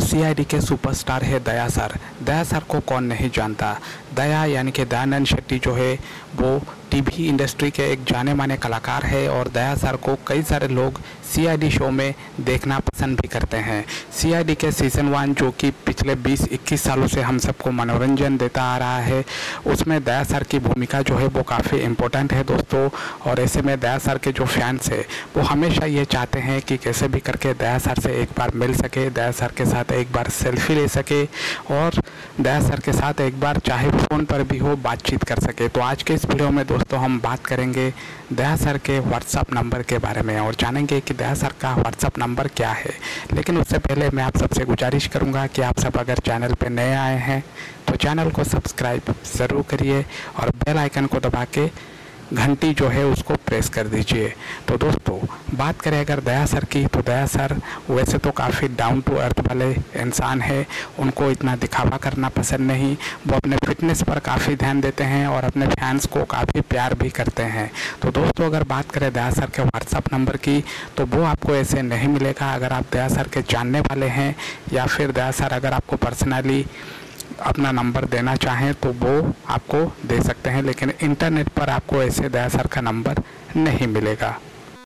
CID के superstar है दया sir. दया sir को कौन नहीं जानता। दया यानी कि दयानंद शेट्टी जो है वो टीवी इंडस्ट्री के एक जाने माने कलाकार है और दया सर को कई सारे लोग सीआईडी शो में देखना पसंद भी करते हैं। सीआईडी के सीज़न 1 जो कि पिछले 20-21 सालों से हम सबको मनोरंजन देता आ रहा है, उसमें दया सर की भूमिका जो है वो काफ़ी इम्पोर्टेंट है दोस्तों। और ऐसे में दया सर के जो फैंस है वो हमेशा ये चाहते हैं कि कैसे भी करके दया सर से एक बार मिल सके, दया सर के साथ एक बार सेल्फी ले सके और दया सर के साथ एक बार चाहे फ़ोन पर भी हो बातचीत कर सके। तो आज के इस वीडियो में दोस्तों हम बात करेंगे दया सर के व्हाट्सअप नंबर के बारे में और जानेंगे कि दया सर का व्हाट्सअप नंबर क्या है। लेकिन उससे पहले मैं आप सबसे गुजारिश करूंगा कि आप सब अगर चैनल पर नए आए हैं तो चैनल को सब्सक्राइब ज़रूर करिए और बेल आइकन को दबा के घंटी जो है उसको प्रेस कर दीजिए। तो दोस्तों बात करें अगर दया सर की, तो दया सर वैसे तो काफ़ी डाउन टू अर्थ वाले इंसान है। उनको इतना दिखावा करना पसंद नहीं। वो अपने फिटनेस पर काफ़ी ध्यान देते हैं और अपने फैंस को काफ़ी प्यार भी करते हैं। तो दोस्तों अगर बात करें दया सर के व्हाट्सअप नंबर की, तो वो आपको ऐसे नहीं मिलेगा। अगर आप दया सर के जानने वाले हैं या फिर दया सर अगर आपको पर्सनली अपना नंबर देना चाहें तो वो आपको दे सकते हैं, लेकिन इंटरनेट पर आपको ऐसे दया सर का नंबर नहीं मिलेगा।